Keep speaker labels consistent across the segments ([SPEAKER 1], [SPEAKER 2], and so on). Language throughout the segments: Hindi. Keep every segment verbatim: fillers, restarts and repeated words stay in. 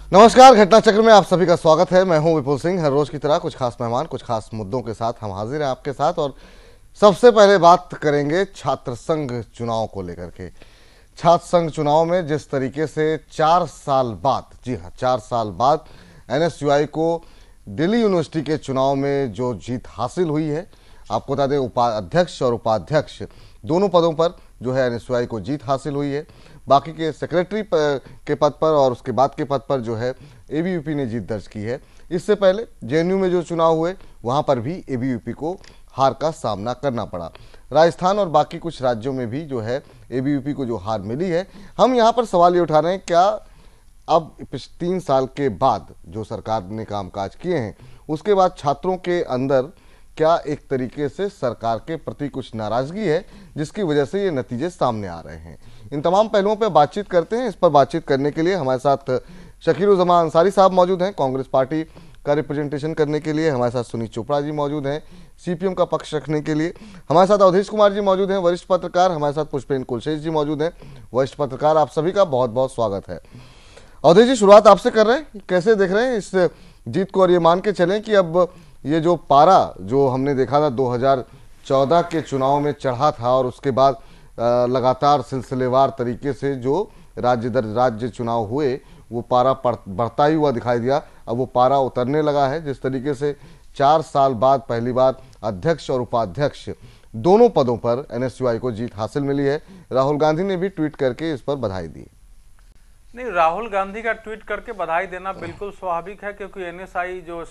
[SPEAKER 1] नमस्कार, घटना चक्र में आप सभी का स्वागत है। मैं हूं विपुल सिंह। हर रोज की तरह कुछ खास मेहमान, कुछ खास मुद्दों के साथ हम हाजिर हैं आपके साथ। और सबसे पहले बात करेंगे छात्र संघ चुनाव को लेकर के। छात्र संघ चुनाव में जिस तरीके से चार साल बाद, जी हाँ चार साल बाद एन एस यू आई को दिल्ली यूनिवर्सिटी के चुनाव में जो जीत हासिल हुई है, आपको बता दें उपाध्यक्ष और उपाध्यक्ष दोनों पदों पर जो है एन एस यू आई को जीत हासिल हुई है। बाकी के सेक्रेटरी के पद पर और उसके बाद के पद पर जो है ए बी वी पी ने जीत दर्ज की है। इससे पहले जे एन यू में जो चुनाव हुए वहां पर भी ए बी वी पी को हार का सामना करना पड़ा। राजस्थान और बाकी कुछ राज्यों में भी जो है ए बी वी पी को जो हार मिली है। हम यहाँ पर सवाल ये उठा रहे हैं, क्या अब तीन साल के बाद जो सरकार ने कामकाज किए हैं उसके बाद छात्रों के अंदर क्या एक तरीके से सरकार के प्रति कुछ नाराजगी है जिसकी वजह से ये नतीजे सामने आ रहे हैं? इन तमाम पहलुओं पर बातचीत करते हैं। इस पर बातचीत करने के लिए हमारे साथ शकीरुज़्ज़मान अंसारी साहब मौजूद हैं, कांग्रेस पार्टी का रिप्रेजेंटेशन करने के लिए। हमारे साथ सुनील चोपड़ा जी मौजूद हैं, सी पी एम का पक्ष रखने के लिए। हमारे साथ अवधेश कुमार जी मौजूद हैं, वरिष्ठ पत्रकार। हमारे साथ पुष्पेंद्र कुलशेष जी मौजूद हैं, वरिष्ठ पत्रकार। आप सभी का बहुत बहुत स्वागत है। अवधेश जी, शुरुआत आपसे कर रहे हैं, कैसे देख रहे हैं इस जीत को? और ये मान के चलें कि अब ये जो पारा जो हमने देखा था दो हज़ार चौदह के चुनाव में चढ़ा था और उसके बाद लगातार सिलसिलेवार तरीके से जो राज्य दर राज्य चुनाव हुए वो पारा बढ़ता ही हुआ दिखाई दिया। अब वो पारा उतरने लगा है। जिस तरीके से चार साल बाद पहली बार अध्यक्ष और उपाध्यक्ष दोनों पदों पर एन एस यू आई को जीत हासिल मिली है। राहुल गांधी ने भी ट्वीट करके इस पर बधाई दी।
[SPEAKER 2] नहीं, राहुल गांधी का ट्वीट करके बधाई देना बिल्कुल स्वाभाविक है, क्योंकि एन एस आई जो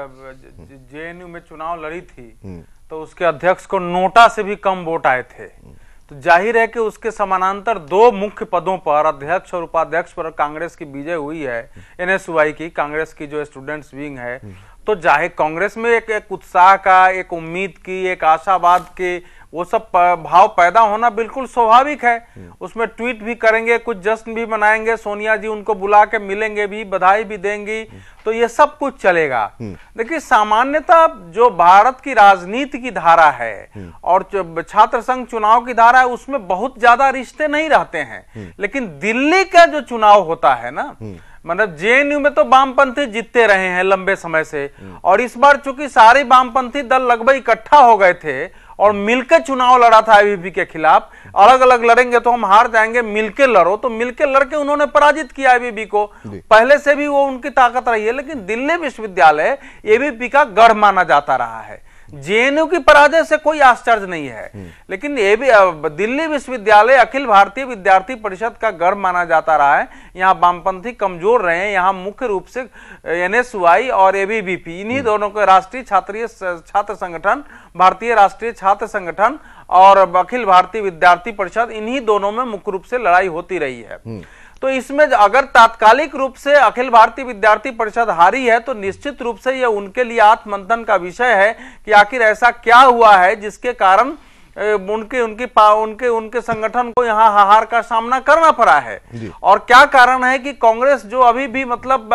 [SPEAKER 2] जे एन यू में चुनाव लड़ी थी तो उसके अध्यक्ष को नोटा से भी कम वोट आए थे। तो जाहिर है कि उसके समानांतर दो मुख्य पदों पर अध्यक्ष और उपाध्यक्ष पर कांग्रेस की विजय हुई है, एन एस यू आई की, कांग्रेस की जो स्टूडेंट्स विंग है। तो जाहिर कांग्रेस में एक, एक उत्साह का, एक उम्मीद की, एक आशावाद के वो सब भाव पैदा होना बिल्कुल स्वाभाविक है। उसमें ट्वीट भी करेंगे, कुछ जश्न भी मनाएंगे, सोनिया जी उनको बुला के मिलेंगे भी, बधाई भी देंगी, तो ये सब कुछ चलेगा। देखिए, सामान्यतः जो भारत की राजनीति की धारा है और जो छात्र संघ चुनाव की धारा है उसमें बहुत ज्यादा रिश्ते नहीं रहते हैं। लेकिन दिल्ली का जो चुनाव होता है ना, मतलब जे एन यू में तो वामपंथी जीतते रहे हैं लंबे समय से, और इस बार चूंकि सारे वामपंथी दल लगभग इकट्ठा हो गए थे और मिलकर चुनाव लड़ा था ए बी वी पी के खिलाफ। अलग अलग लड़ेंगे तो हम हार जाएंगे, मिलके लड़ो, तो मिलके लड़के उन्होंने पराजित किया ए बी वी पी को। पहले से भी वो उनकी ताकत रही है। लेकिन दिल्ली विश्वविद्यालय ए बी वी पी का गढ़ माना जाता रहा है। जे एन यू की पराजय से कोई आश्चर्य नहीं है, लेकिन ये भी दिल्ली विश्वविद्यालय अखिल भारतीय विद्यार्थी परिषद का गढ़ माना जाता रहा है। यहाँ वामपंथी कमजोर रहे हैं। यहाँ मुख्य रूप से एन एस यू आई और ए बी वी पी, इन्हीं दोनों के राष्ट्रीय छात्रीय छात्र संगठन, भारतीय राष्ट्रीय छात्र संगठन और अखिल भारतीय विद्यार्थी परिषद, इन्हीं दोनों में मुख्य रूप से लड़ाई होती रही है। तो इसमें अगर तात्कालिक रूप से अखिल भारतीय विद्यार्थी परिषद हारी है तो निश्चित रूप से यह उनके लिए आत्ममंथन का विषय है कि आखिर ऐसा क्या हुआ है जिसके कारण उनके उनकी उनके उनके संगठन को यहाँ हार का सामना करना पड़ा है। और क्या कारण है कि कांग्रेस जो अभी भी मतलब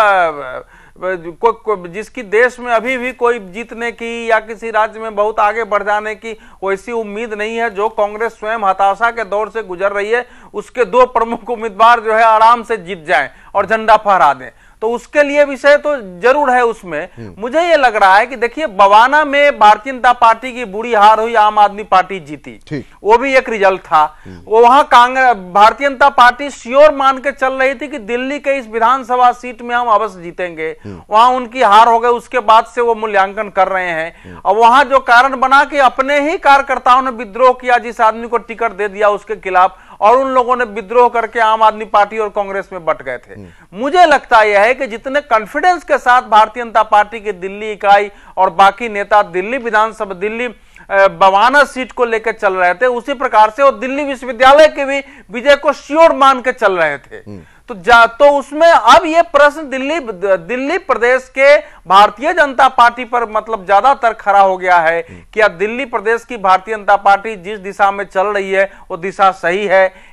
[SPEAKER 2] को, को, जिसकी देश में अभी भी कोई जीतने की या किसी राज्य में बहुत आगे बढ़ जाने की वैसी उम्मीद नहीं है, जो कांग्रेस स्वयं हताशा के दौर से गुजर रही है, उसके दो प्रमुख उम्मीदवार जो है आराम से जीत जाएं और झंडा फहरा दें, तो उसके लिए विषय तो जरूर है उसमें। मुझे ये लग रहा है कि देखिए, बवाना में भारतीय जनता पार्टी की बुरी हार हुई, आम आदमी पार्टी जीती, वो भी एक रिजल्ट था। वो वहां कांग्रेस भारतीय जनता पार्टी श्योर मान के चल रही थी कि दिल्ली के इस विधानसभा सीट में हम अवश्य जीतेंगे। वहां उनकी हार हो गई, उसके बाद से वो मूल्यांकन कर रहे हैं। और वहां जो कारण बना कि अपने ही कार्यकर्ताओं ने विद्रोह किया, जिस आदमी को टिकट दे दिया उसके खिलाफ, और उन लोगों ने विद्रोह करके आम आदमी पार्टी और कांग्रेस में बट गए थे। मुझे लगता यह है कि जितने कॉन्फिडेंस के साथ भारतीय जनता पार्टी की दिल्ली इकाई और बाकी नेता दिल्ली विधानसभा दिल्ली बवाना सीट को लेकर चल रहे थे, उसी प्रकार से वो दिल्ली विश्वविद्यालय के भी विजय को श्योर मान के चल रहे थे। तो जा तो उसमें अब ये प्रश्न दिल्ली दिल्ली प्रदेश के भारतीय जनता पार्टी पर मतलब ज्यादातर खड़ा हो गया है कि अब दिल्ली प्रदेश की भारतीय जनता पार्टी जिस दिशा में चल रही है वो दिशा सही है।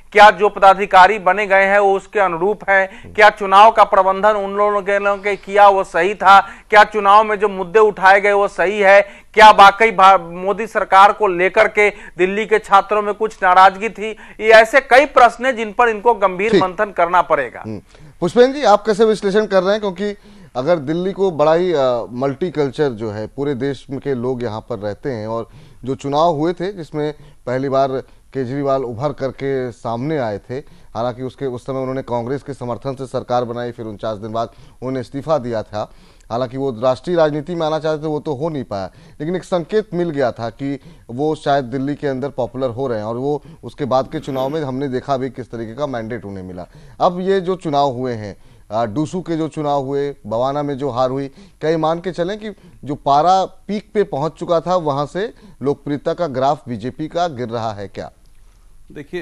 [SPEAKER 2] क्या जो पदाधिकारी बने गए हैं वो उसके अनुरूप है, क्या चुनाव का प्रबंधन उन लोगों के लोगों के किया वो सही था, क्या चुनाव में जो मुद्दे उठाए गए वो सही है, क्या वाकई मोदी सरकार को लेकर के दिल्ली के छात्रों में कुछ नाराजगी थी। ये ऐसे कई प्रश्न हैं जिन पर इनको गंभीर मंथन करना पड़ेगा।
[SPEAKER 1] पुष्पेंद्र जी, आप कैसे विश्लेषण कर रहे हैं, क्योंकि अगर दिल्ली को बड़ा ही मल्टी कल्चर जो है, पूरे देश के लोग यहाँ पर रहते हैं, और जो चुनाव हुए थे जिसमें पहली बार केजरीवाल उभर करके सामने आए थे, हालांकि उसके उस समय उन्होंने कांग्रेस के समर्थन से सरकार बनाई, फिर उनचास दिन बाद उन्होंने इस्तीफा दिया था। हालांकि वो राष्ट्रीय राजनीति में आना चाहते थे, वो तो हो नहीं पाया, लेकिन एक संकेत मिल गया था कि वो शायद दिल्ली के अंदर पॉपुलर हो रहे हैं, और वो उसके बाद के चुनाव में हमने देखा भी किस तरीके का मैंडेट उन्हें मिला। अब ये जो चुनाव हुए हैं, डूसू के जो चुनाव हुए, बवाना में जो हार हुई, क्या ये मान के चलें कि जो पारा पीक पे पहुंच चुका था वहां से लोकप्रियता का ग्राफ बीजेपी का गिर रहा है क्या?
[SPEAKER 3] देखिए,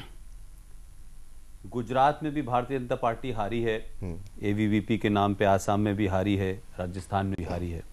[SPEAKER 3] गुजरात में भी भारतीय जनता पार्टी हारी है, एवीवीपी के नाम पे, आसाम में भी हारी है, राजस्थान में भी हारी है।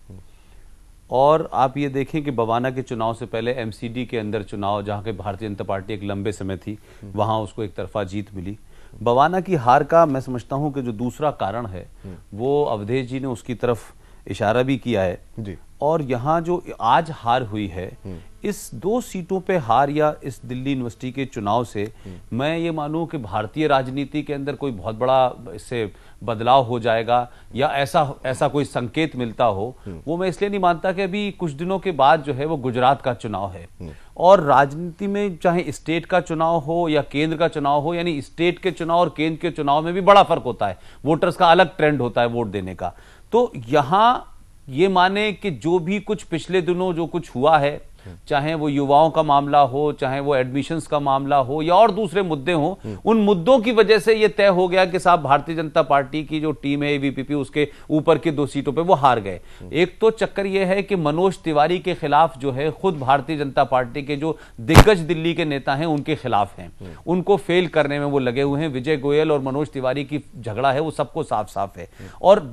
[SPEAKER 3] और आप ये देखें कि बवाना के चुनाव से पहले एमसीडी के अंदर चुनाव, जहां के भारतीय जनता पार्टी एक लंबे समय थी, वहां उसको एक तरफा जीत मिली। बवाना की हार का मैं समझता हूं कि जो दूसरा कारण है वो अवधेश जी ने उसकी तरफ इशारा भी किया है जी। और यहाँ जो आज हार हुई है, इस दो सीटों पे हार या इस दिल्ली यूनिवर्सिटी के चुनाव से मैं ये मानूं कि भारतीय राजनीति के अंदर कोई बहुत बड़ा इससे बदलाव हो जाएगा या ऐसा ऐसा कोई संकेत मिलता हो, वो मैं इसलिए नहीं मानता कि अभी कुछ दिनों के बाद जो है वो गुजरात का चुनाव है। और राजनीति में चाहे स्टेट का चुनाव हो या केंद्र का चुनाव हो, यानी स्टेट के चुनाव और केंद्र के चुनाव में भी बड़ा फर्क होता है, वोटर्स का अलग ट्रेंड होता है वोट देने का। तो यहां ये माने कि जो भी कुछ पिछले दिनों जो कुछ हुआ है, चाहे वो युवाओं का मामला हो, चाहे वो एडमिशंस का मामला हो या और दूसरे मुद्दे हो, उन मुद्दों की वजह से ये तय हो गया कि साहब भारतीय जनता पार्टी की जो टीम है एवीपीपी, उसके ऊपर की दो सीटों पे वो हार गए। एक तो चक्कर ये है कि मनोज तिवारी के खिलाफ जो है खुद भारतीय जनता पार्टी के जो दिग्गज दिल्ली के नेता हैं उनके खिलाफ हैं, उनको फेल करने में वो लगे हुए हैं। विजय गोयल और मनोज तिवारी की झगड़ा है वो सबको साफ साफ है। और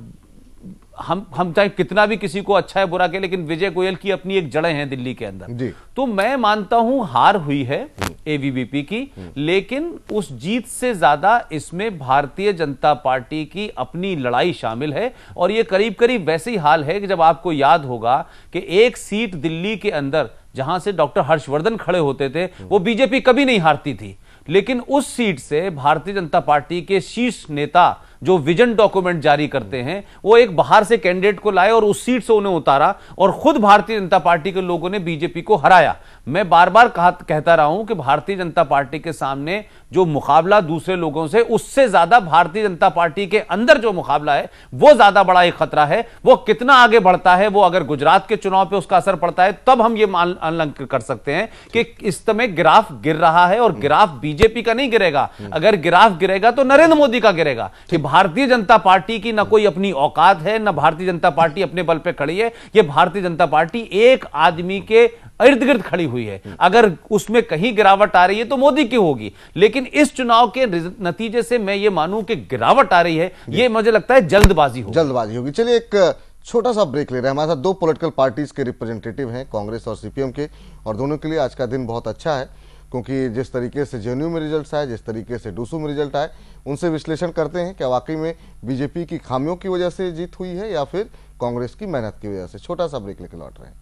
[SPEAKER 3] हम हम चाहे कितना भी किसी को अच्छा है बुरा के, लेकिन विजय गोयल की अपनी एक जड़ें हैं दिल्ली के अंदर। तो मैं मानता हूं हार हुई है एवीवीपी की, लेकिन उस जीत से ज्यादा इसमें भारतीय जनता पार्टी की अपनी लड़ाई शामिल है। और ये करीब करीब वैसे ही हाल है कि जब आपको याद होगा कि एक सीट दिल्ली के अंदर जहां से डॉक्टर हर्षवर्धन खड़े होते थे, वो बीजेपी कभी नहीं हारती थी, लेकिन उस सीट से भारतीय जनता पार्टी के शीर्ष नेता जो विजन डॉक्यूमेंट जारी करते हैं, वो एक बाहर से कैंडिडेट को लाए और उस सीट से उन्हें उतारा, और खुद भारतीय जनता पार्टी के लोगों ने बीजेपी को हराया। मैं बार बार कहा कहता रहा हूं कि भारतीय जनता पार्टी के सामने जो मुकाबला दूसरे लोगों से, उससे ज्यादा भारतीय जनता पार्टी के अंदर जो मुकाबला है वो ज्यादा बड़ा एक खतरा है। वो कितना आगे बढ़ता है, वो अगर गुजरात के चुनाव पे उसका असर पड़ता है तब हम ये आकलन कर सकते हैं कि इस समय ग्राफ गिर रहा है, और ग्राफ बीजेपी का नहीं गिरेगा। अगर ग्राफ गिरेगा तो नरेंद्र मोदी का गिरेगा कि भारतीय जनता पार्टी की ना कोई अपनी औकात है, ना भारतीय जनता पार्टी अपने बल पे खड़ी है। ये भारतीय जनता पार्टी एक आदमी के इर्द गिर्द खड़ी हुई है। अगर उसमें कहीं गिरावट आ रही है तो मोदी की होगी, लेकिन इस चुनाव के नतीजे से मैं ये मानूं कि गिरावट आ रही है, ये मुझे लगता है जल्दबाजी होगी
[SPEAKER 1] जल्दबाजी होगी चलिए एक छोटा सा ब्रेक ले रहे हैं। हमारे साथ दो पॉलिटिकल पार्टीज के रिप्रेजेंटेटिव हैं, कांग्रेस और सीपीएम के, और दोनों के लिए आज का दिन बहुत अच्छा है, क्योंकि जिस तरीके से जेएनयू में रिजल्ट आए, जिस तरीके से डूसू में रिजल्ट आए, उनसे विश्लेषण करते हैं क्या वाकई में बीजेपी की खामियों की वजह से जीत हुई है या फिर कांग्रेस की मेहनत की वजह से। छोटा सा ब्रेक लेकर लौट रहे हैं।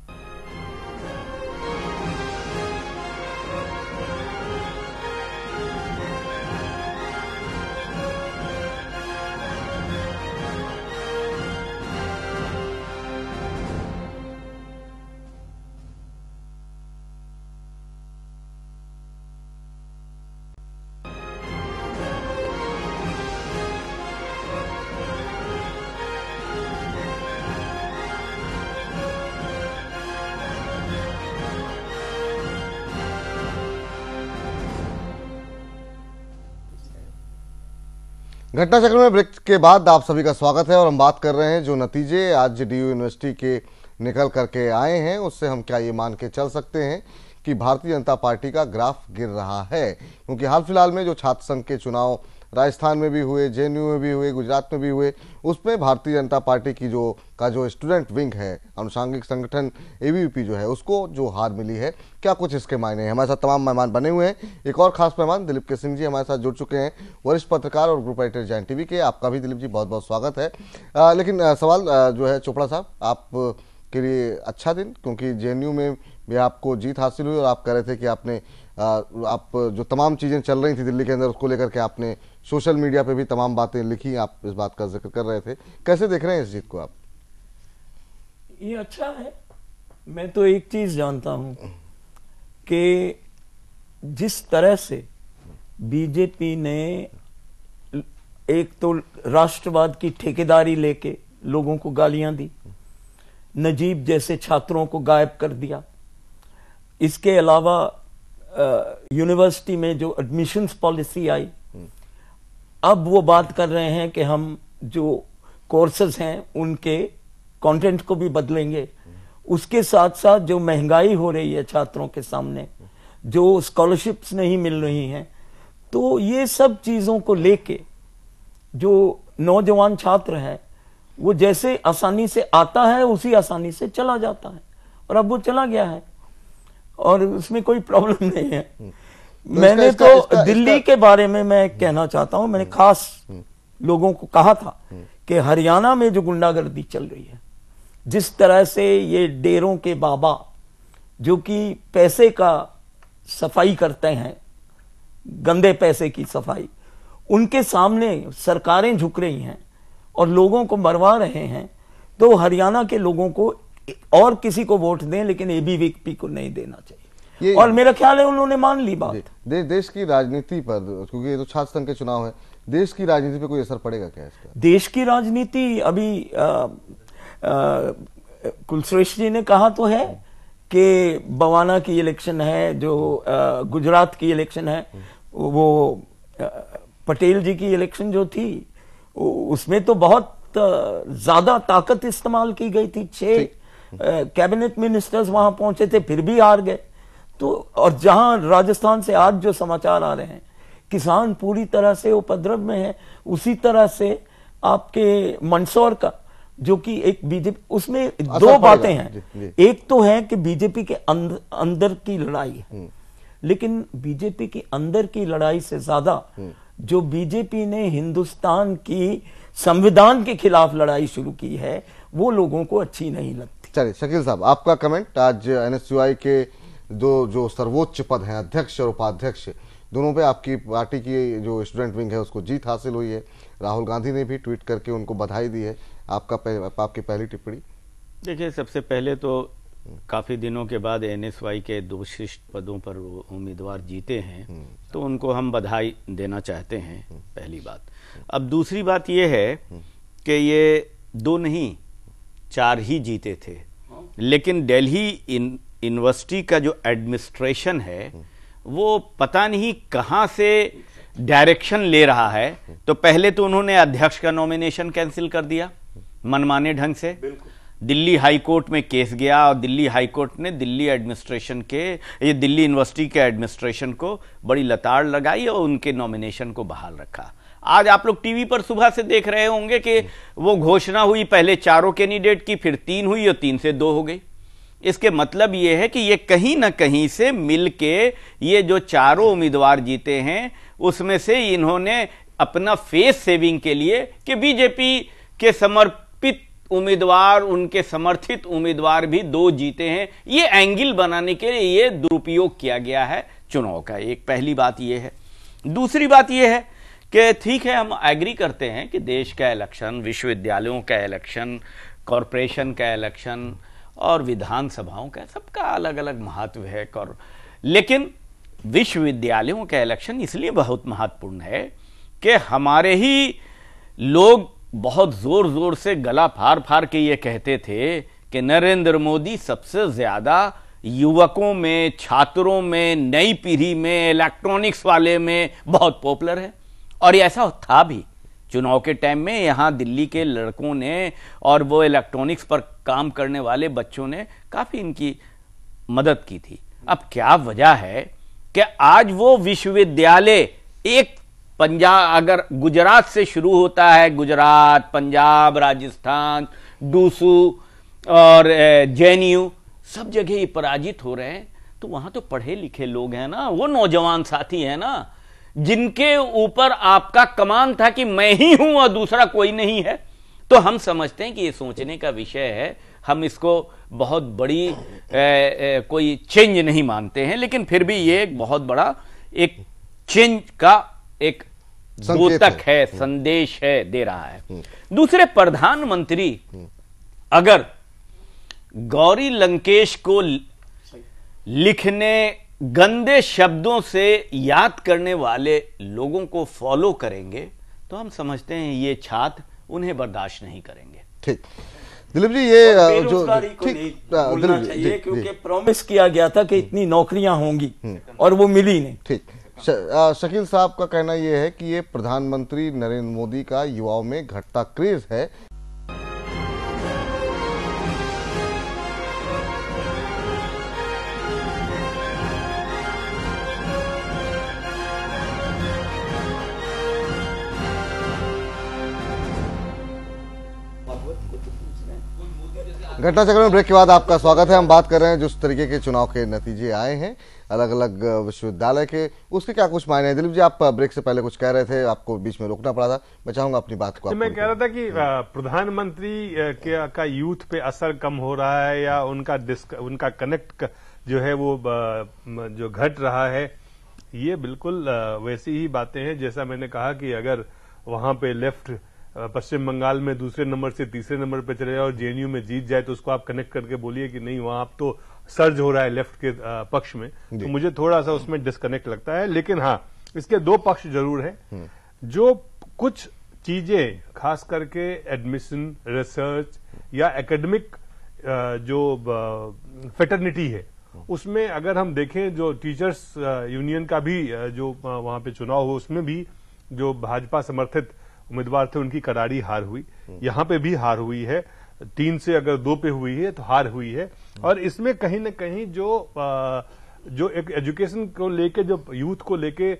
[SPEAKER 1] घटना चक्र में ब्रेक के बाद आप सभी का स्वागत है, और हम बात कर रहे हैं जो नतीजे आज डीयू यूनिवर्सिटी के निकल करके आए हैं, उससे हम क्या ये मान के चल सकते हैं कि भारतीय जनता पार्टी का ग्राफ गिर रहा है, क्योंकि हाल फिलहाल में जो छात्र संघ के चुनाव राजस्थान में भी हुए, जे एन यू में भी हुए, गुजरात में भी हुए, उसमें भारतीय जनता पार्टी की जो का जो स्टूडेंट विंग है, अनुषांगिक संगठन ए बी वी पी जो है, उसको जो हार मिली है, क्या कुछ इसके मायने हैं। हमारे साथ तमाम मेहमान बने हुए हैं। एक और खास मेहमान दिलीप के सिंह जी हमारे साथ जुड़ चुके हैं, वरिष्ठ पत्रकार और ग्रुप एडिटर जैन टीवी के। आपका भी दिलीप जी बहुत बहुत स्वागत है। आ, लेकिन आ, सवाल आ, जो है चोपड़ा साहब, आप के लिए अच्छा दिन, क्योंकि जे एन यू में भी आपको जीत हासिल हुई और आप कह रहे थे कि आपने आप जो तमाम चीज़ें चल रही थी दिल्ली के अंदर, उसको लेकर के आपने सोशल मीडिया पे भी तमाम बातें लिखी, आप इस बात का जिक्र कर रहे थे। कैसे देख रहे हैं इस जीत को आप?
[SPEAKER 4] ये अच्छा है। मैं तो एक चीज जानता हूं कि जिस तरह से बीजेपी ने एक तो राष्ट्रवाद की ठेकेदारी लेके लोगों को गालियां दी, नजीब जैसे छात्रों को गायब कर दिया, इसके अलावा यूनिवर्सिटी में जो एडमिशंस पॉलिसी आई, अब वो बात कर रहे हैं कि हम जो कोर्सेज हैं उनके कंटेंट को भी बदलेंगे। उसके साथ साथ जो महंगाई हो रही है छात्रों के सामने, जो स्कॉलरशिप्स नहीं मिल रही हैं, तो ये सब चीजों को लेके जो नौजवान छात्र है वो जैसे आसानी से आता है उसी आसानी से चला जाता है, और अब वो चला गया है और उसमें कोई प्रॉब्लम नहीं है। तो मैंने इसका, तो इसका, दिल्ली इसका, के बारे में मैं कहना चाहता हूं, मैंने खास लोगों को कहा था कि हरियाणा में जो गुंडागर्दी चल रही है, जिस तरह से ये डेरों के बाबा जो कि पैसे का सफाई करते हैं, गंदे पैसे की सफाई, उनके सामने सरकारें झुक रही हैं और लोगों को मरवा रहे हैं, तो हरियाणा के लोगों को और किसी को वोट दें लेकिन ए बी वी पी को नहीं देना चाहिए। और मेरा ख्याल है उन्होंने मान ली बात।
[SPEAKER 1] दे, देश की राजनीति पर, क्योंकि ये तो छात्र संघ के चुनाव है, देश की राजनीति पर कोई असर पड़ेगा क्या इसका?
[SPEAKER 4] देश की राजनीति अभी कुलश्रेष्ठ जी ने कहा तो है कि बवाना की इलेक्शन है, जो आ, गुजरात की इलेक्शन है, वो आ, पटेल जी की इलेक्शन जो थी उसमें तो बहुत ज्यादा ताकत इस्तेमाल की गई थी। छह कैबिनेट मिनिस्टर्स वहां पहुंचे थे, फिर भी हार गए। तो और जहां राजस्थान से आज जो समाचार आ रहे हैं, किसान पूरी तरह से उपद्रव में है, उसी तरह से आपके मंदसौर का जो कि एक बीजेपी, उसमें दो बातें हैं। एक तो है कि बीजेपी के अंदर, अंदर की लड़ाई है, लेकिन बीजेपी की अंदर की लड़ाई से ज्यादा जो बीजेपी ने हिंदुस्तान की संविधान के खिलाफ लड़ाई शुरू की है, वो लोगों को अच्छी नहीं लगती।
[SPEAKER 1] चलिए शकील साहब, आपका कमेंट। आज एन एस यू आई के दो जो सर्वोच्च पद हैं, अध्यक्ष और उपाध्यक्ष, दोनों पे आपकी पार्टी की जो स्टूडेंट विंग है उसको जीत हासिल हुई है। राहुल गांधी ने भी ट्वीट करके उनको बधाई दी है। आपका पह, आपकी पहली टिप्पणी?
[SPEAKER 5] देखिए, सबसे पहले तो काफ़ी दिनों के बाद एन एस वाई के दो शीर्ष पदों पर उम्मीदवार जीते हैं, तो उनको हम बधाई देना चाहते हैं, पहली बात। अब दूसरी बात ये है कि ये दो नहीं चार ही जीते थे, लेकिन दिल्ली यूनिवर्सिटी का जो एडमिनिस्ट्रेशन है वो पता नहीं कहां से डायरेक्शन ले रहा है। तो पहले तो उन्होंने अध्यक्ष का नॉमिनेशन कैंसिल कर दिया मनमाने ढंग से। दिल्ली हाई कोर्ट में केस गया और दिल्ली हाई कोर्ट ने दिल्ली एडमिनिस्ट्रेशन के, ये दिल्ली यूनिवर्सिटी के एडमिनिस्ट्रेशन को बड़ी लताड़ लगाई और उनके नॉमिनेशन को बहाल रखा। आज आप लोग टीवी पर सुबह से देख रहे होंगे कि वो घोषणा हुई, पहले चारों कैंडिडेट की, फिर तीन हुई और तीन से दो हो गई। इसके मतलब ये है कि ये कहीं ना कहीं से मिलके ये जो चारों उम्मीदवार जीते हैं उसमें से इन्होंने अपना फेस सेविंग के लिए कि बीजेपी के समर्पित उम्मीदवार, उनके समर्थित उम्मीदवार भी दो जीते हैं, ये एंगल बनाने के लिए ये दुरुपयोग किया गया है चुनाव का। एक पहली बात ये है। दूसरी बात ये है कि ठीक है, हम एग्री करते हैं कि देश का इलेक्शन, विश्वविद्यालयों का इलेक्शन, कॉरपोरेशन का इलेक्शन और विधानसभाओं का, सबका अलग अलग महत्व है। और लेकिन विश्वविद्यालयों का इलेक्शन इसलिए बहुत महत्वपूर्ण है कि हमारे ही लोग बहुत जोर जोर से गला फाड़ फाड़ के ये कहते थे कि नरेंद्र मोदी सबसे ज्यादा युवकों में, छात्रों में, नई पीढ़ी में, इलेक्ट्रॉनिक्स वाले में बहुत पॉपुलर है। और ऐसा था भी चुनाव के टाइम में। यहां दिल्ली के लड़कों ने और वो इलेक्ट्रॉनिक्स पर काम करने वाले बच्चों ने काफी इनकी मदद की थी। अब क्या वजह है कि आज वो विश्वविद्यालय एक पंजाब, अगर गुजरात से शुरू होता है, गुजरात, पंजाब, राजस्थान, डूसू और जेएनयू, सब जगह ये पराजित हो रहे हैं, तो वहां तो पढ़े लिखे लोग हैं ना, वो नौजवान साथी हैं ना, जिनके ऊपर आपका कमान था कि मैं ही हूं और दूसरा कोई नहीं है। तो हम समझते हैं कि ये सोचने का विषय है, हम इसको बहुत बड़ी ए, ए, कोई चेंज नहीं मानते हैं, लेकिन फिर भी ये एक बहुत बड़ा एक चेंज का एक द्योतक है, संदेश है, दे रहा है। दूसरे, प्रधानमंत्री अगर गौरी लंकेश को लिखने, गंदे शब्दों से याद करने वाले लोगों को फॉलो करेंगे तो हम समझते हैं ये छात्र उन्हें बर्दाश्त नहीं करेंगे।
[SPEAKER 1] ठीक, दिलीप जी, ये जो
[SPEAKER 4] ठीक बोलना चाहिए, क्योंकि प्रॉमिस किया गया था कि इतनी नौकरियां होंगी और वो मिली नहीं।
[SPEAKER 1] ठीक, शकील साहब का कहना यह है कि ये प्रधानमंत्री नरेंद्र मोदी का युवाओं में घटता क्रेज है। घटना चक्र में ब्रेक के बाद आपका स्वागत है। हम बात कर रहे हैं जिस तरीके के चुनाव के नतीजे आए हैं अलग अलग विश्वविद्यालय के, उसके क्या कुछ मायने हैं। दिलीप जी, आप ब्रेक से पहले कुछ कह रहे थे, आपको बीच में रोकना पड़ा था, मैं चाहूंगा अपनी बात को।
[SPEAKER 6] मैं कह रहा था कि प्रधानमंत्री के का यूथ पे असर कम हो रहा है या उनका उनका कनेक्ट जो है वो जो घट रहा है, ये बिल्कुल वैसी ही बातें हैं जैसा मैंने कहा कि अगर वहां पे लेफ्ट पश्चिम बंगाल में दूसरे नंबर से तीसरे नंबर पे चले जाए और जेएनयू में जीत जाए तो उसको आप कनेक्ट करके बोलिए कि नहीं वहां आप तो सर्ज हो रहा है लेफ्ट के पक्ष में, तो मुझे थोड़ा सा उसमें डिस्कनेक्ट लगता है। लेकिन हाँ, इसके दो पक्ष जरूर हैं। जो कुछ चीजें खास करके एडमिशन, रिसर्च या एकेडमिक जो फेटर्निटी है, उसमें अगर हम देखें जो टीचर्स यूनियन का भी जो वहां पे चुनाव हो, उसमें भी जो भाजपा समर्थित उम्मीदवार थे उनकी करारी हार हुई। यहां पे भी हार हुई है, तीन से अगर दो पे हुई है तो हार हुई है। और इसमें कहीं न कहीं जो जो एक एजुकेशन को लेके, जो यूथ को लेके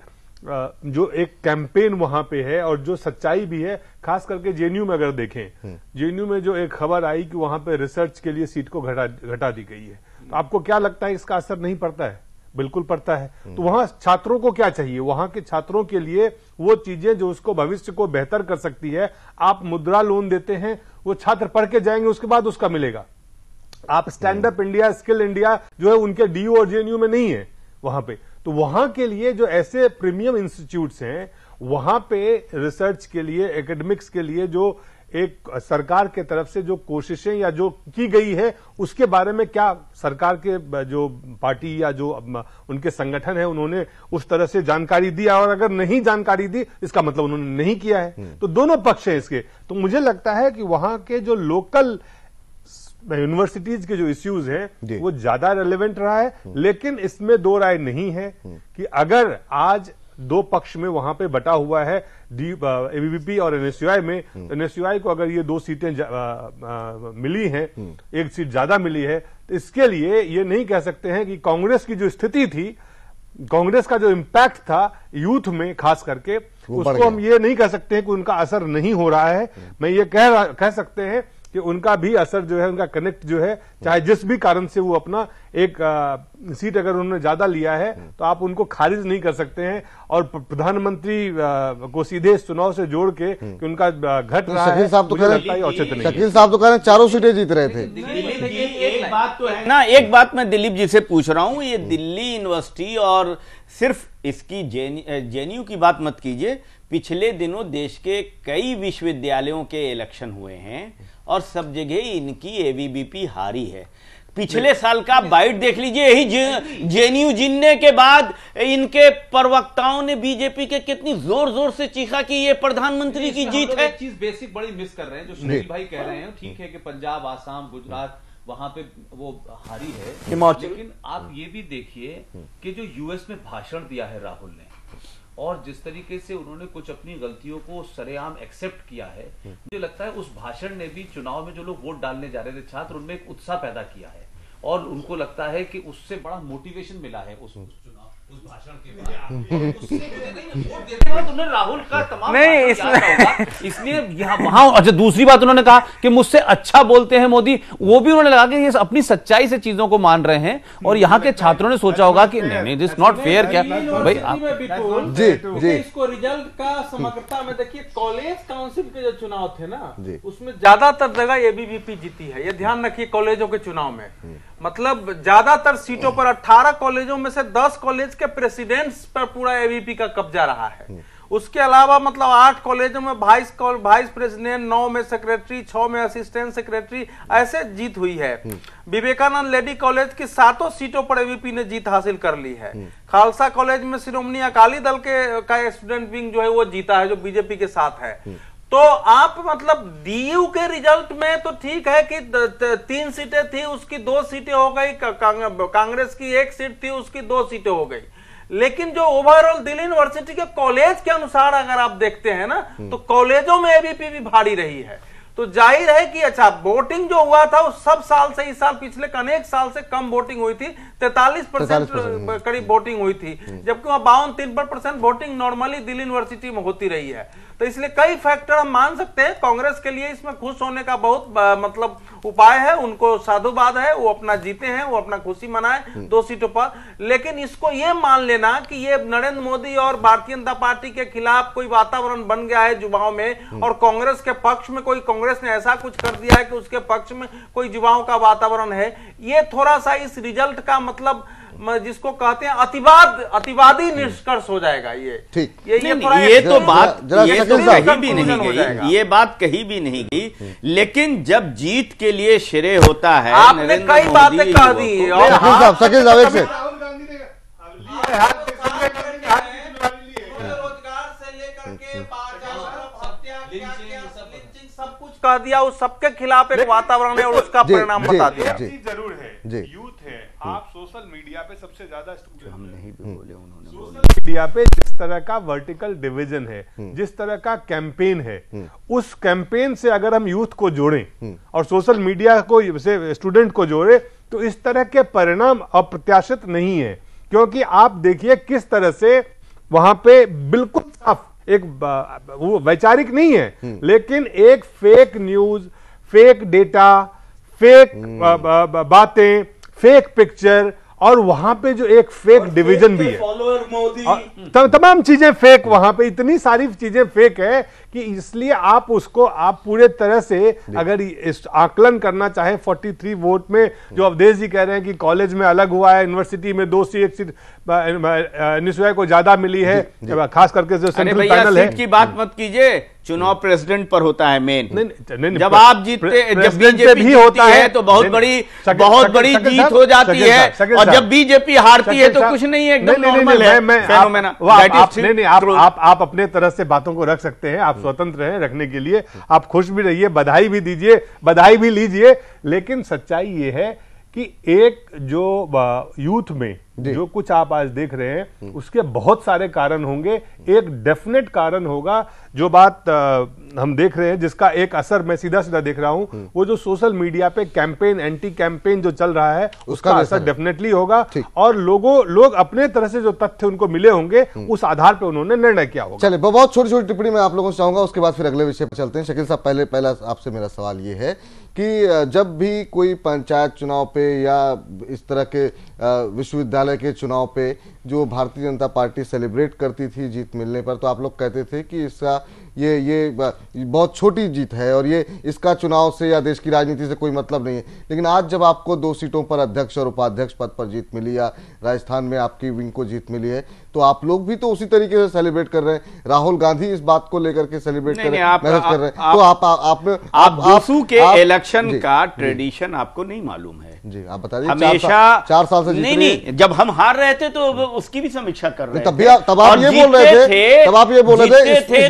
[SPEAKER 6] जो एक कैंपेन वहां पे है और जो सच्चाई भी है, खास करके जेएनयू में अगर देखें, जेएनयू में जो एक खबर आई कि वहां पे रिसर्च के लिए सीट को घटा घटा दी गई है, तो आपको क्या लगता है इसका असर नहीं पड़ता है? बिल्कुल पड़ता है। तो वहां छात्रों को क्या चाहिए? वहां के छात्रों के लिए वो चीजें जो उसको भविष्य को बेहतर कर सकती है। आप मुद्रा लोन देते हैं, वो छात्र पढ़ के जाएंगे, उसके बाद उसका मिलेगा। आप stand up India, skill India जो है उनके डीयू और जेएनयू में नहीं है वहां पे। तो वहां के लिए जो ऐसे प्रीमियम इंस्टीट्यूट्स हैं, वहां पे रिसर्च के लिए, एकेडमिक्स के लिए जो एक सरकार के तरफ से जो कोशिशें या जो की गई है, उसके बारे में क्या सरकार के जो पार्टी या जो उनके संगठन है उन्होंने उस तरह से जानकारी दी? और अगर नहीं जानकारी दी, इसका मतलब उन्होंने नहीं किया है। तो दोनों पक्ष हैं इसके। तो मुझे लगता है कि वहां के जो लोकल यूनिवर्सिटीज के जो इश्यूज हैं वो ज्यादा रेलेवेंट रहा है। लेकिन इसमें दो राय नहीं है कि अगर आज दो पक्ष में वहां पे बटा हुआ है एबीवीपी और एनएसयूआई में, एनएसयूआई को अगर ये दो सीटें आ, आ, मिली हैं, एक सीट ज्यादा मिली है, तो इसके लिए ये नहीं कह सकते हैं कि कांग्रेस की जो स्थिति थी, कांग्रेस का जो इम्पैक्ट था यूथ में खास करके, उसको हम ये नहीं कह सकते हैं कि उनका असर नहीं हो रहा है। मैं ये कह कह सकते हैं कि उनका भी असर जो है, उनका कनेक्ट जो है, चाहे जिस भी कारण से वो अपना एक आ, सीट अगर उन्होंने ज्यादा लिया है, तो आप उनको खारिज नहीं कर सकते हैं। और प्रधानमंत्री को सीधे इस चुनाव से जोड़ के कि उनका घट रहा है,
[SPEAKER 1] साहब तो कह रहे हैं, शकील साहब तो कह रहे हैं चारों सीटें जीत रहे थे।
[SPEAKER 5] दिलीप जी, एक बात तो है ना, एक बात मैं दिलीप जी से पूछ रहा हूं, ये दिल्ली यूनिवर्सिटी और सिर्फ इसकी जेएनयू की बात मत कीजिए, पिछले दिनों देश के कई विश्वविद्यालयों के इलेक्शन हुए हैं और सब जगह इनकी एबीवीपी हारी है। पिछले साल का बाइट देख लीजिए, यही जेएनयू जीतने के बाद इनके प्रवक्ताओं ने बीजेपी के कितनी जोर जोर से चीखा कि ये प्रधानमंत्री की जीत है।
[SPEAKER 3] चीज बेसिक बड़ी मिस कर रहे हैं, जो सुनील भाई कह रहे हैं, ठीक है कि पंजाब, आसाम, गुजरात वहां पे वो हारी है, लेकिन आप ये भी देखिए कि जो यूएस में भाषण दिया है राहुल ने, और जिस तरीके से उन्होंने कुछ अपनी गलतियों को सरेआम एक्सेप्ट किया है, मुझे लगता है उस भाषण ने भी चुनाव में जो लोग वोट डालने जा रहे थे छात्र, उनमें एक उत्साह पैदा किया है। और उनको लगता है कि उससे बड़ा मोटिवेशन मिला है उस चुनाव उस भाषण के बाद। उससे नहीं वोट देने वाला तुमने राहुल का तमाम
[SPEAKER 2] नहीं, इसमें
[SPEAKER 3] इसलिए यहाँ वहां। अच्छा, दूसरी बात उन्होंने कहा कि मुझसे अच्छा बोलते हैं मोदी, वो भी उन्होंने लगा कि ये अपनी सच्चाई से चीजों को मान रहे हैं और यहाँ के छात्रों ने सोचा होगा कि नहीं नहीं दिस नॉट फेयर। क्या भाई आप
[SPEAKER 1] जी जी
[SPEAKER 2] इसको रिजल्ट का समग्रता में देखिए, कॉलेज काउंसिल के जो चुनाव थे ना, उसमें ज्यादातर जगह एबीवीपी जीती है। ये ध्यान रखिए, कॉलेजों के चुनाव में मतलब ज्यादातर सीटों पर अठारह कॉलेजों में से दस कॉलेज के प्रेसिडेंट्स पर पूरा एबीवीपी का कब्जा रहा है। उसके अलावा मतलब आठ कॉलेजों में वाइस वाइस प्रेसिडेंट, नौ में सेक्रेटरी, छह में असिस्टेंट सेक्रेटरी, ऐसे जीत हुई है। विवेकानंद लेडी कॉलेज की सातों सीटों पर एबीवीपी ने जीत हासिल कर ली है। खालसा कॉलेज में शिरोमणि अकाली दल के का स्टूडेंट विंग जो है वो जीता है, जो बीजेपी के साथ है। तो आप मतलब डीयू के रिजल्ट में तो ठीक है कि तीन सीटें थी, उसकी दो सीटें हो गई, कांग्रेस की एक सीट थी, उसकी दो सीटें हो गई। लेकिन जो ओवरऑल दिल्ली यूनिवर्सिटी के कॉलेज के अनुसार अगर आप देखते हैं ना, तो कॉलेजों में एबीवीपी भी भारी रही है। तो जाहिर है कि अच्छा वोटिंग जो हुआ था उस सब साल से इस साल पिछले अनेक साल से कम वोटिंग हुई थी, तैतालीस परसेंट करीब वोटिंग हुई थी, जबकि वहां बावन तीन percent voting normally Delhi university में होती रही है। तो इसलिए कई फैक्टर हम मान सकते हैं। कांग्रेस के लिए इसमें खुश होने का बहुत मतलब उपाय है, उनको साधुवाद है, वो अपना जीते हैं, वो अपना खुशी मनाए दो सीटों पर। लेकिन इसको ये मान लेना कि ये नरेंद्र मोदी और भारतीय जनता पार्टी के खिलाफ कोई वातावरण बन गया है युवाओं में, और कांग्रेस के पक्ष में कोई कांग्रेस ने ऐसा कुछ कर दिया है कि उसके पक्ष में कोई युवाओं का वातावरण है, ये थोड़ा सा इस रिजल्ट का मतलब जिसको कहते हैं अतिवाद अतिवादी निष्कर्ष हो जाएगा। ये
[SPEAKER 5] ठीक ये ये, ये, ये तो बात ये तो कहीं भी नहीं गई, ये बात कहीं भी नहीं गई। लेकिन जब जीत के लिए श्रेय होता है,
[SPEAKER 2] आपने कई बातें कह दी और सब कुछ कह दिया, उस सबके खिलाफ एक वातावरण है और उसका परिणाम बता दिया।
[SPEAKER 6] जरूर है, यूथ है, आप सोशल मीडिया पे सबसे ज्यादा
[SPEAKER 5] हम नहीं भी बोले, उन्होंने
[SPEAKER 6] सोशल मीडिया पे जिस तरह का वर्टिकल डिवीजन है, जिस तरह का कैंपेन है, उस कैंपेन से अगर हम यूथ को जोड़ें और सोशल मीडिया को से स्टूडेंट को जोड़े, तो इस तरह के परिणाम अप्रत्याशित नहीं है। क्योंकि आप देखिए किस तरह से वहां पे बिल्कुल साफ एक वो वैचारिक नहीं है, लेकिन एक fake news, fake data, fake बातें, फेक पिक्चर, और वहां पे जो एक फेक डिवीजन भी है, फॉलोअर मोदी, तमाम चीजें फेक, वहां पे इतनी सारी चीजें फेक है कि इसलिए आप उसको आप पूरे तरह से अगर इस आकलन करना चाहे तैंतालीस वोट में, जो अवधेश जी कह रहे हैं कि कॉलेज में अलग हुआ है, यूनिवर्सिटी में दो सीट एक सीट निश्चय को ज्यादा मिली है, खास करके जो सेंट्रल पैनल है।
[SPEAKER 5] की बात मत कीजिए, चुनाव प्रेसिडेंट पर होता है मेन। नहीं, नहीं, जब आप जीतते, जब बीजेपी भी होता है तो बहुत बड़ी बहुत बड़ी जीत हो जाती है, और जब बीजेपी हारती है तो कुछ नहीं है, एकदम नॉर्मल है फेनोमेना।
[SPEAKER 6] नहीं नहीं आप आप आप अपने तरह से बातों को रख सकते हैं, आप स्वतंत्र हैं रखने के लिए, आप खुश भी रहिए, बधाई भी दीजिए, बधाई भी लीजिए। लेकिन सच्चाई ये है कि एक जो यूथ में जो कुछ आप आज देख रहे हैं, उसके बहुत सारे कारण होंगे। एक डेफिनेट कारण होगा, जो बात आ, हम देख रहे हैं, जिसका एक असर मैं सीधा सीधा देख रहा हूं, वो जो सोशल मीडिया पे कैंपेन, एंटी कैंपेन जो चल रहा है, उसका असर डेफिनेटली होगा। और लोगों लोग अपने तरह से जो तथ्य उनको मिले होंगे, उस आधार पर उन्होंने निर्णय किया होगा।
[SPEAKER 1] चलिए, बहुत छोटी छोटी टिप्पणी मैं आप लोगों से चाहूंगा, उसके बाद फिर अगले विषय पर चलते हैं। शकील साहब, पहले पहला आपसे मेरा सवाल ये है कि जब भी कोई पंचायत चुनाव पे या इस तरह के विश्वविद्यालय के चुनाव पे जो भारतीय जनता पार्टी सेलिब्रेट करती थी जीत मिलने पर, तो आप लोग कहते थे कि इसका ये ये बहुत छोटी जीत है और ये इसका चुनाव से या देश की राजनीति से कोई मतलब नहीं है। लेकिन आज जब आपको दो सीटों पर अध्यक्ष और उपाध्यक्ष पद पर जीत मिली, या राजस्थान में आपकी विंग को जीत मिली है, तो आप लोग भी तो उसी तरीके से सेलिब्रेट कर रहे हैं। राहुल गांधी इस बात को लेकर के सेलिब्रेट कर रहे हैं, मैसेज कर रहे हैं। तो आप आपने
[SPEAKER 5] आप आप के इलेक्शन का ट्रेडिशन आपको नहीं मालूम है
[SPEAKER 1] जी, आप बता दीजिए।
[SPEAKER 5] हमेशा
[SPEAKER 1] चार साल से
[SPEAKER 5] नहीं नहीं, जब हम हार रहे थे तो उसकी भी समीक्षा कर रहे थे,
[SPEAKER 1] तब आप ये बोल रहे थे, तब आप ये बोल रहे थे इस बात को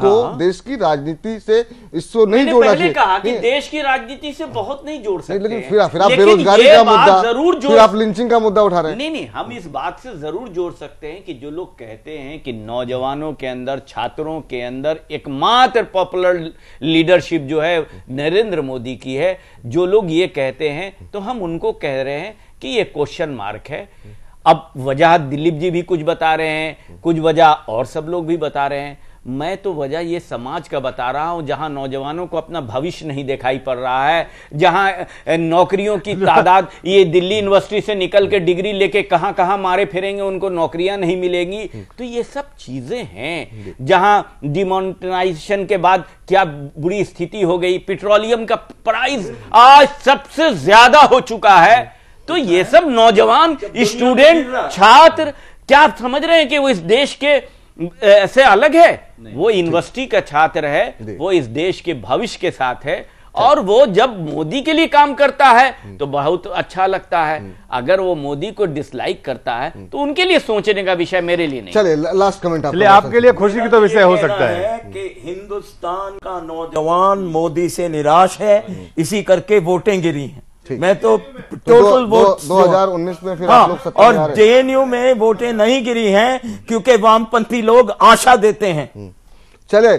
[SPEAKER 1] को
[SPEAKER 4] हाँ।
[SPEAKER 1] देश की राजनीति से इसको नहीं
[SPEAKER 5] मैंने
[SPEAKER 1] जोड़ना
[SPEAKER 5] पहले
[SPEAKER 1] चाहिए।
[SPEAKER 5] कहा कि
[SPEAKER 1] नहीं,
[SPEAKER 5] देश की राजनीति से बहुत नहीं जोड़ सकते
[SPEAKER 1] लेकिन
[SPEAKER 5] हैं।
[SPEAKER 1] फिर फिर आप
[SPEAKER 5] लेकिन
[SPEAKER 1] बेरोजगारी
[SPEAKER 5] ये
[SPEAKER 1] का
[SPEAKER 5] बात
[SPEAKER 1] मुद्दा,
[SPEAKER 5] जरूर
[SPEAKER 1] फिर
[SPEAKER 5] जोड़
[SPEAKER 1] आप लिंचिंग का मुद्दा उठा रहे हैं।
[SPEAKER 5] नहीं नहीं, हम इस बात से जरूर जोड़ सकते हैं कि जो लोग कहते हैं कि नौजवानों के अंदर, छात्रों के अंदर एकमात्र पॉपुलर लीडरशिप जो है नरेंद्र मोदी की है, जो लोग ये कहते हैं, तो हम उनको कह रहे हैं कि ये क्वेश्चन मार्क है। अब वजह दिलीप जी भी कुछ बता रहे हैं, कुछ वजह और सब लोग भी बता रहे हैं। मैं तो वजह ये समाज का बता रहा हूं, जहां नौजवानों को अपना भविष्य नहीं दिखाई पड़ रहा है, जहां नौकरियों की तादाद, ये दिल्ली यूनिवर्सिटी से निकल के डिग्री लेके कहां कहां मारे फिरेंगे, उनको नौकरियां नहीं मिलेंगी। तो ये सब चीजें हैं। जहां डिमोनेटाइजेशन के बाद क्या बुरी स्थिति हो गई, पेट्रोलियम का प्राइस आज सबसे ज्यादा हो चुका है। तो ये सब नौजवान, स्टूडेंट, छात्र क्या आप समझ रहे हैं कि वो इस देश के ऐसे अलग है? वो यूनिवर्सिटी का छात्र है, वो इस देश के भविष्य के साथ है, और वो जब मोदी के लिए काम करता है तो बहुत अच्छा लगता है। अगर वो मोदी को डिसलाइक करता है तो उनके लिए सोचने का विषय, मेरे लिए नहीं।
[SPEAKER 1] चलिए लास्ट कमेंट
[SPEAKER 6] चलिए, आपके लिए खुशी की तो विषय हो सकता है
[SPEAKER 4] कि हिंदुस्तान का नौजवान मोदी से निराश है, इसी करके वोटें गिरी हैं। मैं तो टोटल वोट
[SPEAKER 1] दो हजार उन्नीस में फिर
[SPEAKER 4] हाँ,
[SPEAKER 1] आप लोग सत्ता में आ
[SPEAKER 4] और
[SPEAKER 1] रहे हैं।
[SPEAKER 4] जेएनयू में वोटें नहीं गिरी हैं क्योंकि वामपंथी लोग आशा देते हैं।
[SPEAKER 1] चले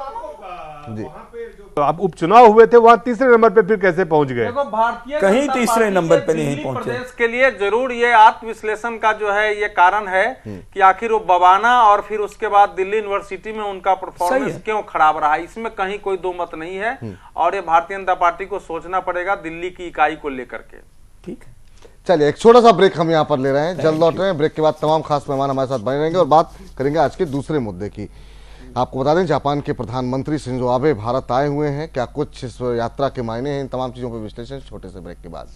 [SPEAKER 6] जी, तो आप उपचुनाव हुए थे, वहां तीसरे नंबर पे फिर कैसे पहुंच गए?
[SPEAKER 2] देखो, भारतीय
[SPEAKER 4] कहीं
[SPEAKER 2] जनता
[SPEAKER 4] तीसरे
[SPEAKER 2] पार्टी
[SPEAKER 4] नंबर
[SPEAKER 2] के
[SPEAKER 4] पे नहीं
[SPEAKER 2] दिल्ली
[SPEAKER 4] पहुंचे।
[SPEAKER 2] प्रदेश के लिए जरूर ये आत्मविश्लेषण का जो है ये कारण है कि आखिर वो बवाना और फिर उसके बाद दिल्ली यूनिवर्सिटी में उनका
[SPEAKER 4] सही
[SPEAKER 2] परफॉर्मेंस
[SPEAKER 4] है।
[SPEAKER 2] क्यों खराब रहा, इसमें कहीं कोई दो मत नहीं है। और ये भारतीय जनता पार्टी को सोचना पड़ेगा दिल्ली की इकाई को लेकर के।
[SPEAKER 4] ठीक है,
[SPEAKER 1] चलिए एक छोटा सा ब्रेक हम यहाँ पर ले रहे हैं, जल्द लौट रहे हैं। ब्रेक के बाद तमाम खास मेहमान हमारे साथ बने रहेंगे और बात करेंगे आज के दूसरे मुद्दे की। आपको बता दें, जापान के प्रधानमंत्री शिंजो आबे भारत आए हुए हैं। क्या कुछ इस यात्रा के मायने हैं, इन तमाम चीजों पर विश्लेषण छोटे से ब्रेक के बाद।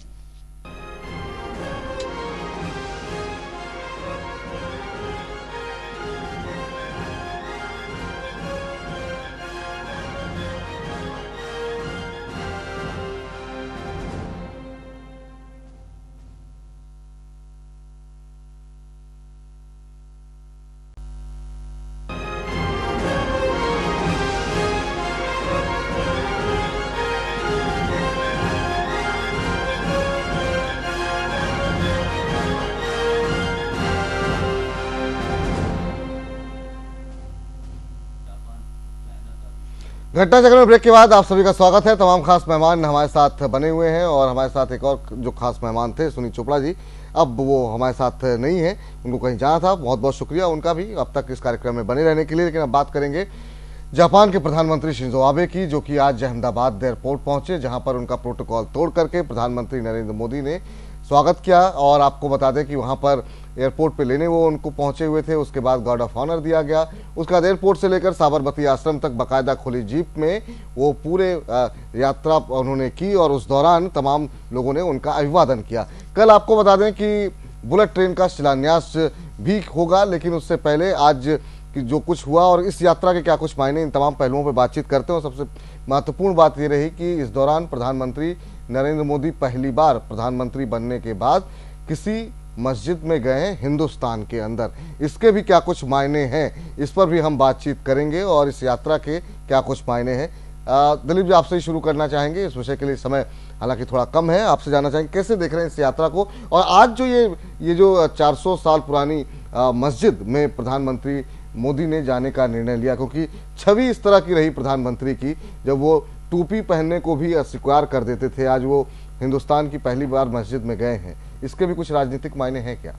[SPEAKER 1] घटना चक्र में ब्रेक के बाद आप सभी का स्वागत है। तमाम खास मेहमान हमारे साथ बने हुए हैं और हमारे साथ एक और जो खास मेहमान थे, सुनील चोपड़ा जी, अब वो हमारे साथ नहीं है, उनको कहीं जाना था। बहुत बहुत शुक्रिया उनका भी अब तक इस कार्यक्रम में बने रहने के लिए। लेकिन अब बात करेंगे जापान के प्रधानमंत्री शिंजो आबे की, जो कि आज अहमदाबाद एयरपोर्ट पहुंचे, जहां पर उनका प्रोटोकॉल तोड़ करके प्रधानमंत्री नरेंद्र मोदी ने स्वागत किया। और आपको बता दें कि वहां पर एयरपोर्ट पे लेने वो उनको पहुंचे हुए थे, उसके बाद गार्ड ऑफ ऑनर दिया गया। उसके बाद एयरपोर्ट से लेकर साबरमती आश्रम तक बाकायदा खुली जीप में वो पूरे यात्रा उन्होंने की और उस दौरान तमाम लोगों ने उनका अभिवादन किया। कल आपको बता दें कि बुलेट ट्रेन का शिलान्यास भी होगा, लेकिन उससे पहले आज कि जो कुछ हुआ और इस यात्रा के क्या कुछ मायने, इन तमाम पहलुओं पर बातचीत करते हैं। और सबसे महत्वपूर्ण बात यह रही कि इस दौरान प्रधानमंत्री नरेंद्र मोदी पहली बार प्रधानमंत्री बनने के बाद किसी मस्जिद में गए हैं हिंदुस्तान के अंदर। इसके भी क्या कुछ मायने हैं, इस पर भी हम बातचीत करेंगे और इस यात्रा के क्या कुछ मायने हैं। दिलीप जी, आपसे ही शुरू करना चाहेंगे। इस विषय के लिए समय हालांकि थोड़ा कम है, आपसे जानना चाहेंगे कैसे देख रहे हैं इस यात्रा को। और आज जो ये ये जो चार सौ साल पुरानी आ, मस्जिद में प्रधानमंत्री मोदी ने जाने का निर्णय लिया, क्योंकि छवि इस तरह की रही प्रधानमंत्री की, जब वो टोपी पहनने को भी अस्वीकार कर देते थे, आज वो हिंदुस्तान की पहली बार मस्जिद में गए हैं। इसके भी कुछ राजनीतिक मायने हैं क्या?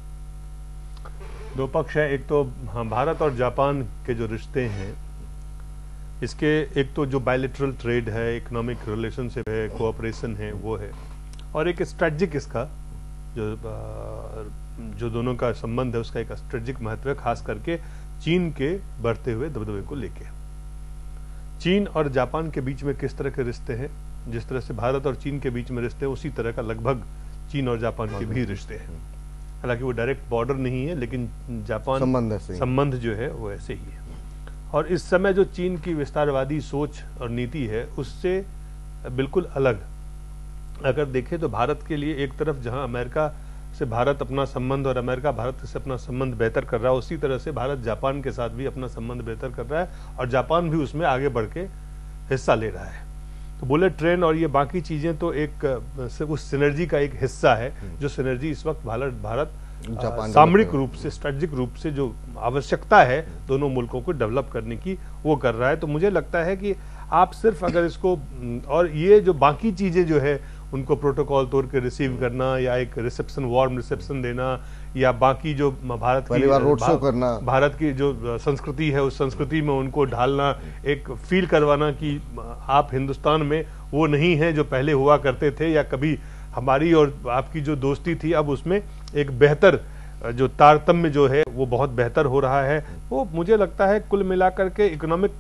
[SPEAKER 6] दो पक्ष है। एक तो हाँ, भारत और जापान के जो रिश्ते हैं, इसके एक तो जो बायलैटरल ट्रेड है, इकोनॉमिक रिलेशनशिप है, कोऑपरेशन है, वो है, और एक स्ट्रेटजिक इसका जो जो दोनों का संबंध है, उसका एक स्ट्रेटजिक महत्व है, खास करके चीन के बढ़ते हुए दबदबे को लेके। चीन और जापान के बीच में किस तरह के रिश्ते हैं, जिस तरह से भारत और चीन के बीच में रिश्ते हैं, उसी तरह का लगभग चीन और जापान के भी रिश्ते हैं। हालांकि वो डायरेक्ट बॉर्डर नहीं है, लेकिन जापान
[SPEAKER 1] संबंध
[SPEAKER 6] संबंध जो है वो ऐसे ही है। और इस समय जो चीन की विस्तारवादी सोच और नीति है, उससे बिल्कुल अलग अगर देखें तो भारत के लिए एक तरफ जहां अमेरिका से भारत अपना संबंध और अमेरिका भारत से अपना संबंध बेहतर कर रहा है, उसी तरह से भारत जापान के साथ भी अपना संबंध बेहतर कर रहा है और जापान भी उसमें आगे बढ़ के हिस्सा ले रहा है। तो बुलेट ट्रेन और ये बाकी चीजें तो एक उस सिनर्जी का एक हिस्सा है, जो सिनर्जी इस वक्त भारत भारत सामरिक रूप से, स्ट्रेटेजिक रूप से जो आवश्यकता है दोनों मुल्कों को डेवलप करने की, वो कर रहा है। तो मुझे लगता है कि आप सिर्फ अगर इसको, और ये जो बाकी चीजें जो है उनको प्रोटोकॉल तोड़ के रिसीव करना या एक रिसेप्शन, वार्म रिसेप्शन देना, या बाकी जो भारत की
[SPEAKER 1] रोड शो करना,
[SPEAKER 6] भारत की जो संस्कृति है उस संस्कृति में उनको ढालना, एक फील करवाना कि आप हिंदुस्तान में वो नहीं है जो पहले हुआ करते थे, या कभी हमारी और आपकी जो दोस्ती थी अब उसमें एक बेहतर जो तारतम्य जो है वो बहुत बेहतर हो रहा है। वो मुझे लगता है कुल मिलाकर के इकोनॉमिक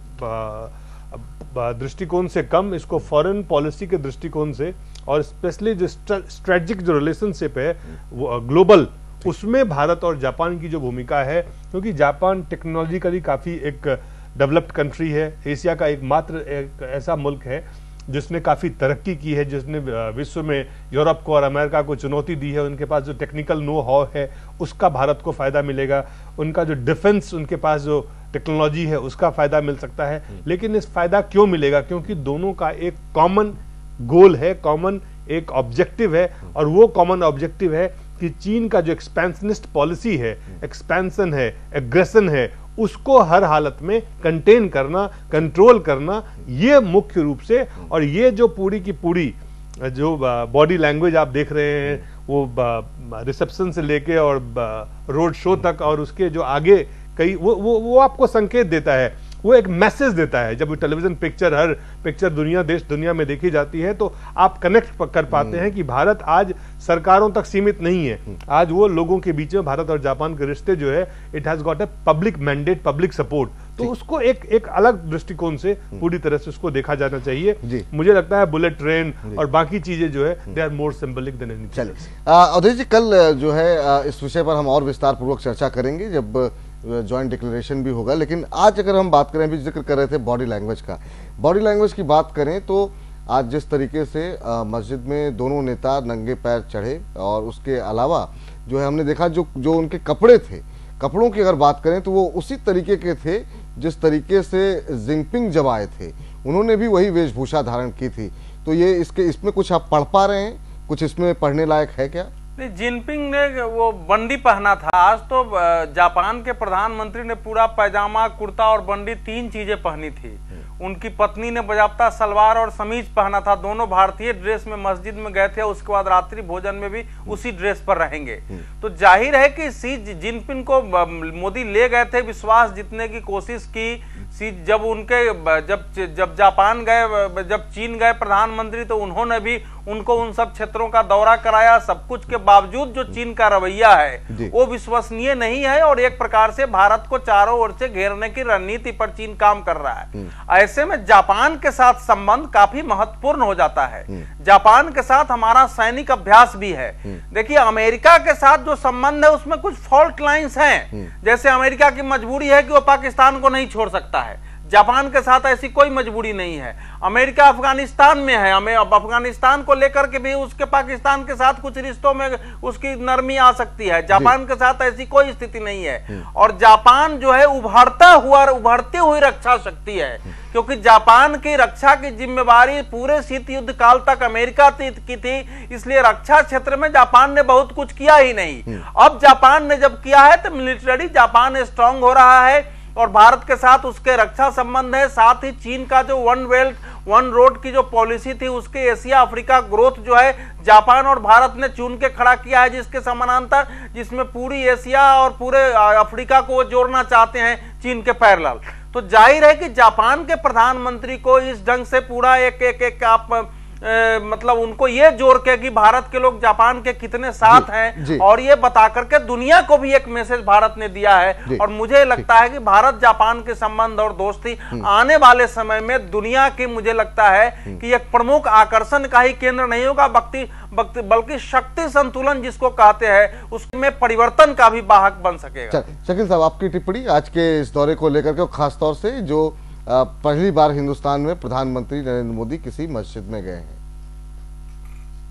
[SPEAKER 6] दृष्टिकोण से कम, इसको फॉरेन पॉलिसी के दृष्टिकोण से और स्पेशली जो स्ट्रेटेजिक जो रिलेशनशिप है वो ग्लोबल, उसमें भारत और जापान की जो भूमिका है, क्योंकि जापान टेक्नोलॉजिकली काफी एक डेवलप्ड कंट्री है, एशिया का एकमात्र एक ऐसा मुल्क है जिसने काफी तरक्की की है, जिसने विश्व में यूरोप को और अमेरिका को चुनौती दी है। उनके पास जो टेक्निकल नो हाउ है उसका भारत को फायदा मिलेगा, उनका जो डिफेंस, उनके पास जो टेक्नोलॉजी है उसका फायदा मिल सकता है। लेकिन इस फायदा क्यों मिलेगा? क्योंकि दोनों का एक कॉमन गोल है, कॉमन एक ऑब्जेक्टिव है, और वो कॉमन ऑब्जेक्टिव है कि चीन का जो एक्सपेंशनिस्ट पॉलिसी है, एक्सपेंशन है, एग्रेशन है, उसको हर हालत में कंटेन करना, कंट्रोल करना, ये मुख्य रूप से। और ये जो पूरी की पूरी जो बॉडी लैंग्वेज आप देख रहे हैं, वो रिसेप्शन से लेके और रोड शो तक और उसके जो आगे कई, वो वो वो आपको संकेत देता है, वो एक मैसेज देता है। जब टेलीविजन पिक्चर, हर पिक्चर दुनिया देश दुनिया में देखी जाती है तो आप कनेक्ट कर पाते हैं कि भारत आज सरकारों तक सीमित नहीं है, आज वो लोगों के बीच में भारत और जापान के रिश्ते जो है, it has got a public mandate, public support. तो उसको एक एक अलग दृष्टिकोण से पूरी तरह से उसको देखा जाना चाहिए। मुझे लगता है बुलेट ट्रेन और बाकी चीजें जो है they are more symbolic than anything.
[SPEAKER 1] चलिए अवधेश जी, कल जो है इस विषय पर हम और विस्तार पूर्वक चर्चा करेंगे जब ज्वाइंट डिक्लेरेशन भी होगा। लेकिन आज अगर हम बात करें, अभी जिक्र कर रहे थे बॉडी लैंग्वेज का, बॉडी लैंग्वेज की बात करें तो आज जिस तरीके से मस्जिद में दोनों नेता नंगे पैर चढ़े, और उसके अलावा जो है हमने देखा जो जो उनके कपड़े थे, कपड़ों की अगर बात करें तो वो उसी तरीके के थे जिस तरीके से जिनपिंग जब आए थे, उन्होंने भी वही वेशभूषा धारण की थी। तो ये इसके इसमें कुछ आप पढ़ पा रहे हैं, कुछ इसमें पढ़ने लायक है क्या?
[SPEAKER 2] नहीं, जिनपिंग ने वो बंडी पहना था। आज तो जापान के प्रधानमंत्री ने पूरा पैजामा, कुर्ता और बंडी, तीन चीजें पहनी थी। उनकी पत्नी ने बजाबता सलवार और समीज पहना था। दोनों भारतीय ड्रेस में मस्जिद में गए थे। उसके बाद रात्रि भोजन में भी उसी ड्रेस पर रहेंगे। तो जाहिर है कि सी जिनपिंग को मोदी ले गए थे, विश्वास जीतने की कोशिश की। सी जब उनके जब जब जापान गए, जब चीन गए प्रधानमंत्री, तो उन्होंने भी उनको उन सब क्षेत्रों का दौरा कराया। सब कुछ के बावजूद जो चीन का रवैया है वो विश्वसनीय नहीं है, और एक प्रकार से भारत को चारों ओर से घेरने की रणनीति पर चीन काम कर रहा है। ऐसे में जापान के साथ संबंध काफी महत्वपूर्ण हो जाता है। जापान के साथ हमारा सैनिक अभ्यास भी है। देखिए, अमेरिका के साथ जो संबंध है उसमें कुछ फॉल्ट लाइंस हैं। जैसे अमेरिका की मजबूरी है कि वो पाकिस्तान को नहीं छोड़ सकता है, जापान के साथ ऐसी कोई मजबूरी नहीं है। अमेरिका अफगानिस्तान में है, हमें अब अफगानिस्तान को लेकर के भी उसके पाकिस्तान के साथ कुछ रिश्तों में उसकी नरमी आ सकती है। जापान के साथ ऐसी कोई स्थिति नहीं है। और जापान जो है उभरता हुआ उभरती हुई रक्षा शक्ति है, क्योंकि जापान की रक्षा की जिम्मेवारी पूरे शीत युद्ध काल तक अमेरिका की थी। इसलिए रक्षा क्षेत्र में जापान ने बहुत कुछ किया ही नहीं। अब जापान ने जब किया है तो मिलिटरी जापान स्ट्रांग हो रहा है, और भारत के साथ उसके रक्षा संबंध है। साथ ही चीन का जो वन बेल्ट वन रोड की जो पॉलिसी थी, उसके एशिया अफ्रीका ग्रोथ जो है जापान और भारत ने चुन के खड़ा किया है, जिसके समानांतर, जिसमें पूरी एशिया और पूरे अफ्रीका को वो जोड़ना चाहते हैं चीन के पैरेलल। तो जाहिर है कि जापान के प्रधानमंत्री को इस ढंग से पूरा एक एक, एक आप ए, मतलब उनको ये जोड़ के कि भारत के लोग जापान के कितने साथ जी, हैं जी। और ये बता करके दुनिया को भी एक मैसेज भारत ने दिया है। और मुझे लगता है कि भारत जापान के संबंध और दोस्ती आने वाले समय में दुनिया की, मुझे लगता है कि एक प्रमुख आकर्षण का ही केंद्र नहीं होगा, बल्कि बल्कि शक्ति संतुलन जिसको कहते हैं उसमें परिवर्तन का भी वाहक बन सकेगा।
[SPEAKER 1] शकील साहब, आपकी टिप्पणी आज के इस दौरे को लेकर के, खासतौर से जो Uh, पहली बार हिंदुस्तान में प्रधानमंत्री नरेंद्र मोदी किसी मस्जिद में गए हैं।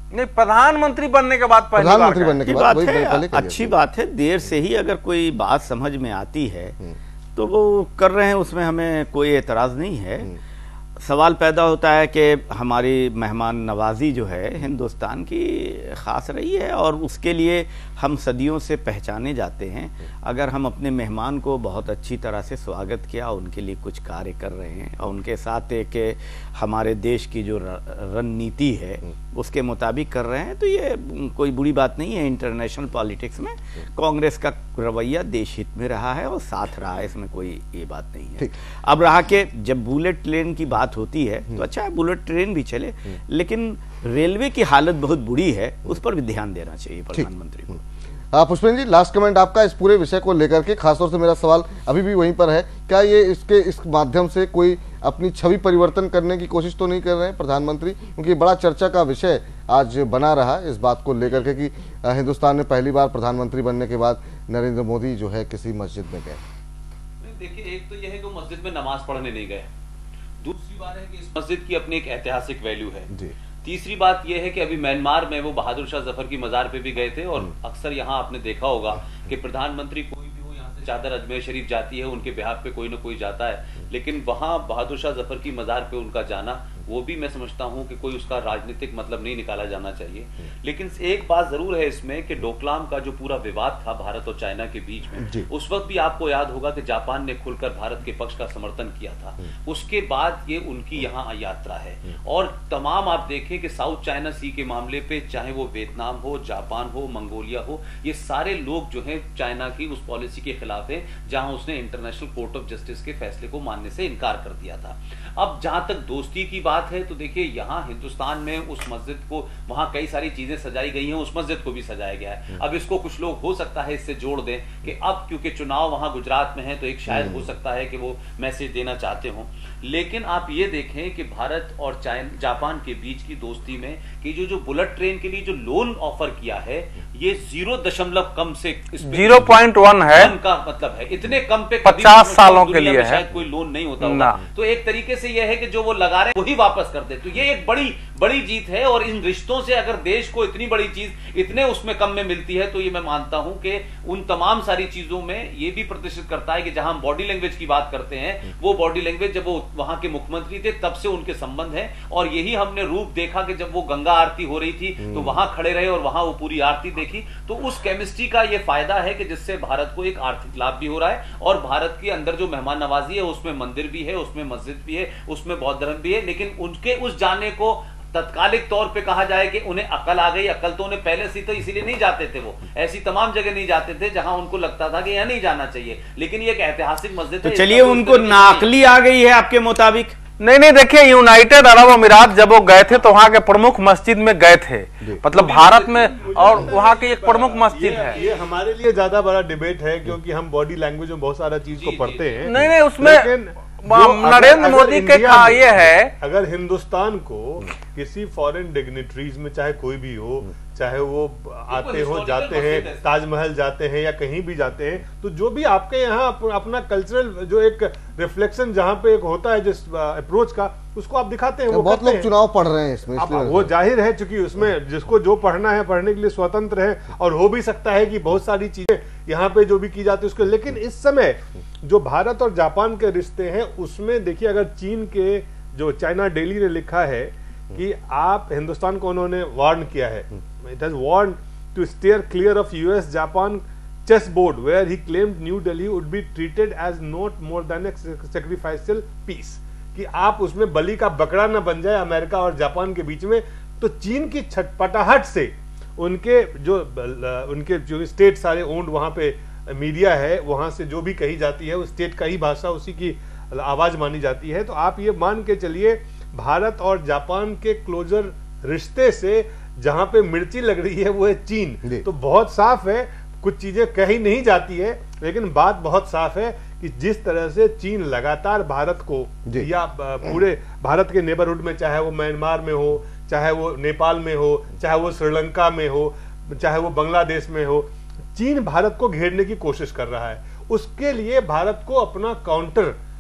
[SPEAKER 2] नहीं, प्रधानमंत्री बनने के बाद पहली बार
[SPEAKER 1] प्रधानमंत्री बनने के
[SPEAKER 5] अच्छी
[SPEAKER 1] बाद
[SPEAKER 5] बात
[SPEAKER 1] वही
[SPEAKER 5] है,
[SPEAKER 1] पहले करिए।
[SPEAKER 5] अच्छी बात है। देर से ही अगर कोई बात समझ में आती है तो वो कर रहे हैं, उसमें हमें कोई एतराज नहीं है। सवाल पैदा होता है कि हमारी मेहमान नवाजी जो है हिंदुस्तान की ख़ास रही है और उसके लिए हम सदियों से पहचाने जाते हैं। अगर हम अपने मेहमान को बहुत अच्छी तरह से स्वागत किया, उनके लिए कुछ कार्य कर रहे हैं और उनके साथ एक हमारे देश की जो रणनीति है उसके मुताबिक कर रहे हैं, तो ये कोई बुरी बात नहीं है। इंटरनेशनल पॉलिटिक्स में कांग्रेस का रवैया देश हित में रहा है और साथ रहा है, इसमें कोई ये बात नहीं है। अब रहा कि जब बुलेट ट्रेन की बात होती है तो अच्छा है, बुलेट ट्रेन भी चले, लेकिन रेलवे की हालत बहुत बुरी है, उस पर भी ध्यान देना चाहिए प्रधानमंत्री को।
[SPEAKER 1] पुष्पेंद्र जी, लास्ट कमेंट आपका इस पूरे विषय को लेकर के। खासतौर से मेरा सवाल अभी भी वहीं पर है, क्या ये इसके इस माध्यम से कोई अपनी छवि परिवर्तन करने की कोशिश तो नहीं कर रहे हैं प्रधानमंत्री? क्योंकि बड़ा चर्चा का विषय आज बना रहा इस बात को लेकर के कि हिंदुस्तान में पहली बार प्रधानमंत्री बनने के बाद नरेंद्र मोदी जो है किसी मस्जिद में गए।
[SPEAKER 3] देखिए, एक तो यह है कि मस्जिद में नमाज पढ़ने नहीं गए, दूसरी बात है कि इस मस्जिद की अपनी एक ऐतिहासिक वैल्यू है जी। तीसरी बात यह है कि अभी म्यांमार में वो बहादुर शाह जफर की मजार पे भी गए थे और अक्सर यहाँ आपने देखा होगा कि प्रधानमंत्री कोई भी हो यहाँ से चादर अजमेर शरीफ जाती है, उनके बिहाफ पे कोई ना कोई जाता है, लेकिन वहां बहादुर शाह जफर की मजार पे उनका जाना, वो भी मैं समझता हूं कि कोई उसका राजनीतिक मतलब नहीं निकाला जाना चाहिए। लेकिन एक बात जरूर है इसमें कि डोकलाम का जो पूरा विवाद था भारत और चाइना के बीच में, उस वक्त भी आपको याद होगा कि जापान ने खुलकर भारत के पक्ष का समर्थन किया था। उसके बाद ये उनकी यहाँ यात्रा है और तमाम आप देखें कि साउथ चाइना सी के मामले पे, चाहे वो वियतनाम हो, जापान हो, मंगोलिया हो, ये सारे लोग जो है चाइना की उस पॉलिसी के खिलाफ है जहां उसने इंटरनेशनल कोर्ट ऑफ जस्टिस के फैसले को मानने से इनकार कर दिया था। अब जहां तक दोस्ती की बात है तो देखिए, यहाँ हिंदुस्तान में उस मस्जिद को, वहां कई सारी चीजें सजाई गई हैं, उस मस्जिद को भी सजाया गया है। अब इसको कुछ लोग हो सकता है इससे जोड़ दें कि अब क्योंकि चुनाव वहां गुजरात में है तो एक शायद हो सकता है कि वो मैसेज देना चाहते हो। लेकिन आप ये देखें कि भारत और चाइना जापान के बीच की दोस्ती में कि जो जो बुलेट ट्रेन के लिए जो लोन ऑफर किया है, ये जीरो दशमलव कम से
[SPEAKER 2] जीरो पॉइंट वन है
[SPEAKER 3] का मतलब है, इतने कम पे
[SPEAKER 2] पचास सालों के लिए है,
[SPEAKER 3] शायद कोई लोन नहीं होता होगा। तो एक तरीके से यह है कि जो वो लगा रहे हैं वही वापस कर दे, तो ये एक बड़ी बड़ी जीत है। और इन रिश्तों से अगर देश को इतनी बड़ी चीज इतने उसमें कम में मिलती है तो ये मैं मानता हूं कि उन तमाम सारी चीजों में ये भी प्रतिष्ठित करता है कि जहां हम बॉडी लैंग्वेज की बात करते हैं, वो बॉडी लैंग्वेज जब वो वहां के मुख्यमंत्री थे तब से उनके संबंध है। और यही हमने रूप देखा कि जब वो गंगा आरती हो रही थी तो वहां खड़े रहे और वहां वो पूरी आरती देखी, तो उस केमिस्ट्री का ये फायदा है कि जिससे भारत को एक आर्थिक लाभ भी हो रहा है और भारत के अंदर जो मेहमान नवाजी है उसमें मंदिर भी है, उसमें मस्जिद भी है, उसमें बौद्ध धर्म भी है। लेकिन उनके उस जाने को तत्कालिक तौर पे कहा जाए कि उन्हें अकल आ गई, अकल तो उन्हें पहले से तो इसीलिए नहीं जाते थे, वो ऐसी तमाम जगह नहीं जाते थे जहां उनको लगता था कि यह नहीं जाना चाहिए। लेकिन ये एक ऐतिहासिक मस्जिद
[SPEAKER 5] है, तो चलिए उनको नाकली आ गई है आपके मुताबिक?
[SPEAKER 2] नहीं नहीं, देखिए, यूनाइटेड अरब अमीरात जब वो गए थे तो वहां के प्रमुख मस्जिद में गए थे, मतलब भारत में, और वहां की एक प्रमुख मस्जिद है।
[SPEAKER 6] ये हमारे लिए ज्यादा बड़ा डिबेट है क्योंकि हम बॉडी लैंग्वेज में बहुत सारा चीज को पढ़ते हैं।
[SPEAKER 2] नहीं नहीं, उसमें नरेंद्र मोदी के ये है,
[SPEAKER 6] अगर हिंदुस्तान को किसी फॉरेन डिग्निटरीज में चाहे कोई भी हो, चाहे वो आते हो जाते हैं, ताजमहल जाते हैं या कहीं भी जाते हैं, तो जो भी आपके यहाँ अपना कल्चरल जो एक रिफ्लेक्शन जहाँ पे एक होता है जिस अप्रोच का, उसको आप दिखाते हैं। वो
[SPEAKER 1] बहुत लोग चुनाव पढ़ रहे हैं इसमें,
[SPEAKER 6] वो जाहिर है क्योंकि उसमें जिसको जो पढ़ना है पढ़ने के लिए स्वतंत्र है, और हो भी सकता है कि बहुत सारी चीजें यहाँ पे जो भी की जाती है उसको। लेकिन इस समय जो भारत और जापान के रिश्ते हैं उसमें देखिए, अगर चीन के जो चाइना डेली ने लिखा है कि आप हिंदुस्तान को उन्होंने वार्न किया है, it has warn to steer clear of US Japan chessboard where he claimed new Delhi would be treated as not more than a sacrificial piece, कि आप उसमें बलि का बकरा न बन जाए अमेरिका और जापान के बीच में। तो चीन की छटपटाहट से उनके जो उनके जो स्टेट सारे ओन्ड वहां पे मीडिया है, वहां से जो भी कही जाती है उस स्टेट का ही भाषा, उसी की आवाज मानी जाती है। तो आप ये मान के चलिए, भारत और जापान के क्लोजर रिश्ते से जहां पे मिर्ची लग रही है वो है चीन। तो बहुत साफ है, कुछ चीजें कही नहीं जाती है लेकिन बात बहुत साफ है कि जिस तरह से चीन लगातार भारत को या पूरे भारत के नेबरहुड में, चाहे वो म्यांमार में हो, चाहे वो नेपाल में हो, चाहे वो श्रीलंका में हो, चाहे वो बांग्लादेश में हो, चीन भारत को घेरने की कोशिश कर रहा है। उसके लिए भारत को अपना काउंटर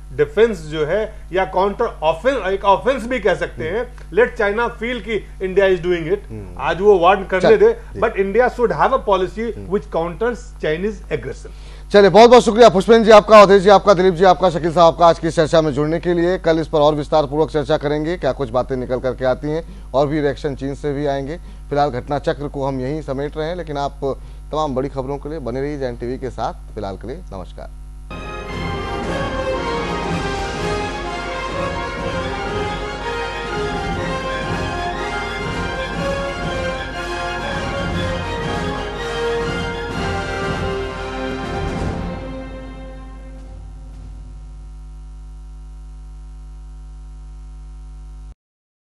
[SPEAKER 6] डिफेंस जो है या काउंटर ऑफेंस, एक ऑफेंस भी कह सकते हैं, लेट चाइना फील कि इंडिया इज डूइंग इट, आज वो वार्न करने दे, but India should have a policy which counters Chinese aggression.
[SPEAKER 1] चलिए, बहुत बहुत शुक्रिया पुष्पेंद्र जी आपका, अवधेश जी आपका, दिलीप जी आपका, शकील साहब आपका आज की चर्चा में जुड़ने के लिए। कल इस पर और विस्तार पूर्वक चर्चा करेंगे, क्या कुछ बातें निकल करके आती हैं, और भी रिएक्शन चीन से भी आएंगे। फिलहाल घटना चक्र को हम यहीं समेट रहे हैं, लेकिन आप तमाम बड़ी खबरों के लिए बने रहिए जैन टीवी के साथ। फिलहाल के लिए नमस्कार।